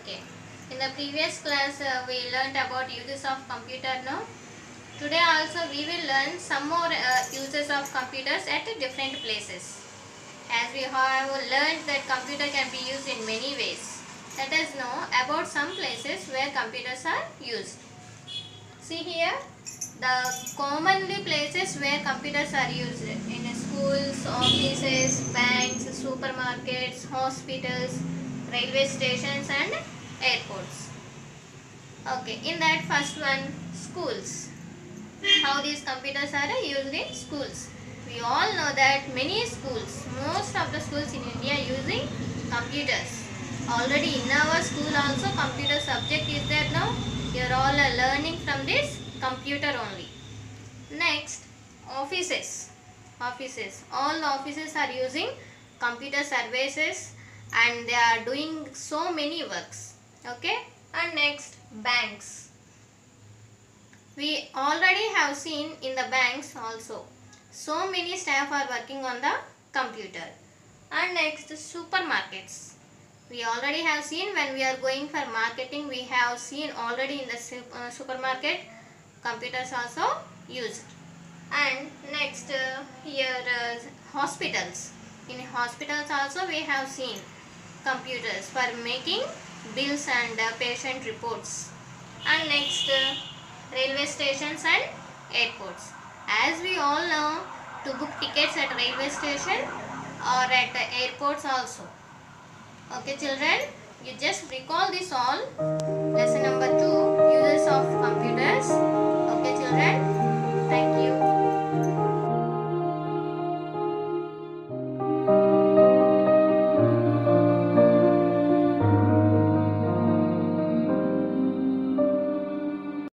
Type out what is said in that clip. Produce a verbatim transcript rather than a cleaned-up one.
Okay. In the previous class, uh, we learned about uses of computer. No. Today also we will learn some more uh, uses of computers at different places. As we have learned that computer can be used in many ways. Let us know about some places where computers are used. See here, the commonly places where computers are used in schools, offices, banks, supermarkets, hospitals, railway stations and airports. Okay, in that first one, schools. How these computers are used in schools. We all know that many schools, most of the schools in India using computers. Already in our school also computer subject is there now. You are all learning from this computer only. Next, offices. Offices. All offices are using computer services and they are doing so many works. Okay. And next, banks. We already have seen in the banks also. So many staff are working on the computer. And next, supermarkets. We already have seen when we are going for marketing, we have seen already in the uh, supermarket, computers also used. And next, uh, here uh, hospitals. In hospitals also we have seen computers for making bills and uh, patient reports. And next, uh, railway stations and airports. As we all know, to book tickets at railway station or at uh, airports also. Okay children, you just recall this all. Lesson number two, uses of computers. Okay children.